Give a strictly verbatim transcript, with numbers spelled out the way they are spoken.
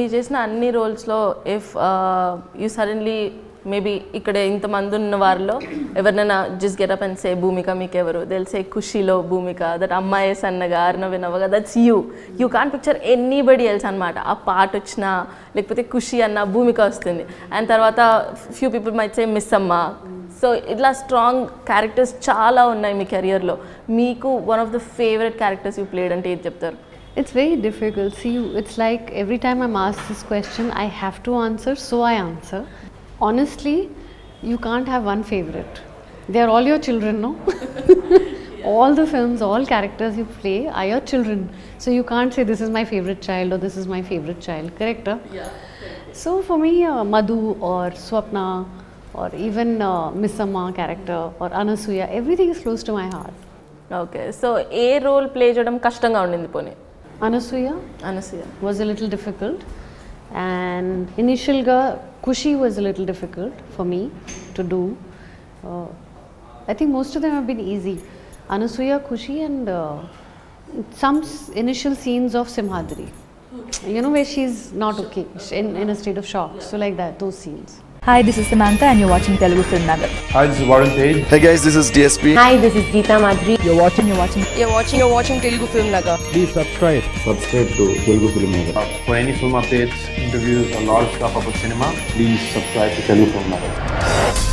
మీరు చేసిన అన్ని రోల్స్లో ఇఫ్ యూ సడన్లీ మేబీ ఇక్కడ ఇంతమంది ఉన్న వారిలో ఎవరినైనా just get up and say Bhoomika మీకు ఎవరు తెలిసే ఖుషీలో భూమిక దట్ అమ్మాయి సన్నగా అర్ణవి నవ్వగా that's you you can't picture anybody else అనమాట. ఆ పాట వచ్చినా లేకపోతే ఖుషి అన్న భూమిక వస్తుంది అండ్ తర్వాత few people might say Missamma. So ఇట్లా స్ట్రాంగ్ క్యారెక్టర్స్ చాలా ఉన్నాయి మీ కెరియర్లో. మీకు one of the favourite characters you played అంటే ఏది చెప్తారు? It's very difficult. See, it's like every time I'm asked this question, I have to answer, so I answer. Honestly, you can't have one favorite. They are all your children, no? Yeah. All the films, all characters you play are your children. So you can't say this is my favorite child or this is my favorite child, correct? Huh? Yeah. Correct. So for me, uh, Madhu or Swapna or even uh, Miss Amma character or Anasuya, everything is close to my heart. Okay. So a role play cheyadam kashtanga undindi pone. Anasuya. Anasuya was a little difficult, and initial ga Kushi was a little difficult for me to do. Uh, I think most of them have been easy. Anasuya, Kushi, and uh, some initial scenes of Simhadri. You know, where she's not okay, in, in a state of shock. So like that, those scenes. Hi, this is Samantha and you're watching Telugu Filmnagar. Hi, this is Warren Page. Hey guys, this is D S P. Hi, this is Geeta Madhuri. You're watching, you're watching. You're watching, you're watching Telugu Filmnagar. Please subscribe. Subscribe to Telugu Filmnagar. Uh, for any film updates, interviews, a lot of stuff about cinema, please subscribe to Telugu Filmnagar.